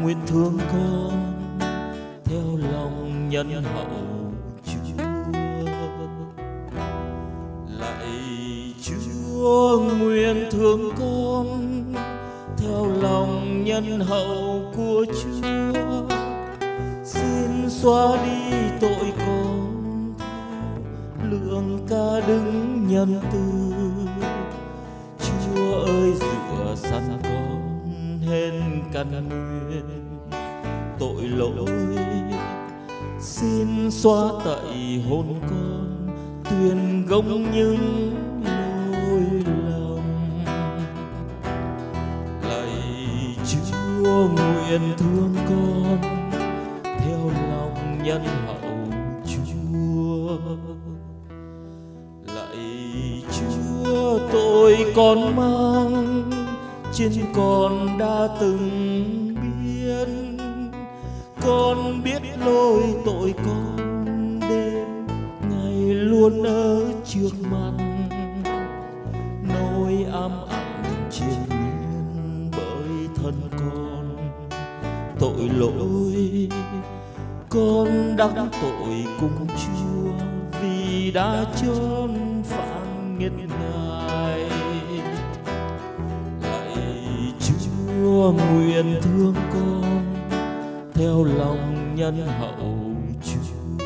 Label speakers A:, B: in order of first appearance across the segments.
A: nguyện thương con theo lòng nhân hậu Chúa. Lạy Chúa, nguyện thương con theo lòng nhân hậu của Chúa. Xin xóa đi tội con theo lượng ca đứng nhân từ. Chúa ơi, rửa sạch con hên căn nguyên tội lỗi. Xin xóa tẩy hồn con tuyền gốc những lỗi lầm. Lạy Chúa, nguyện thương con theo lòng nhân hậu Chúa. Lạy Chúa, tội con mang trên con đã từng biết. Con biết lỗi tội con đêm ngày luôn ở trước mặt. Nỗi ám ảnh triền miên bởi thân con tội lỗi. Con đắc tội cùng Chúa vì đã chốn phản nghịch Ngài. Lạy Chúa, nguyện thương con theo lòng nhân hậu Chúa.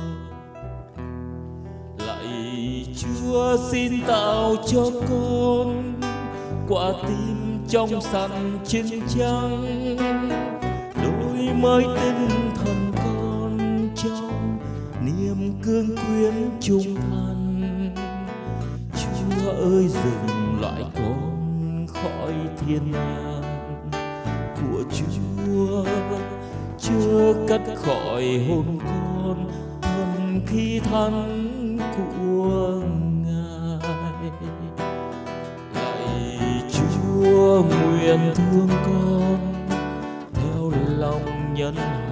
A: Lạy Chúa, xin tạo cho con quả tim trong sạch chín chắn, đổi mới tinh thần con trong niềm cương quyến trung thành. Chúa ơi, dừng loại con khỏi thiên nhãn của Chúa, chưa cất khỏi hồn con thần khi thánh của Ngài. Lạy Chúa, nguyện thương con theo lòng nhân hậu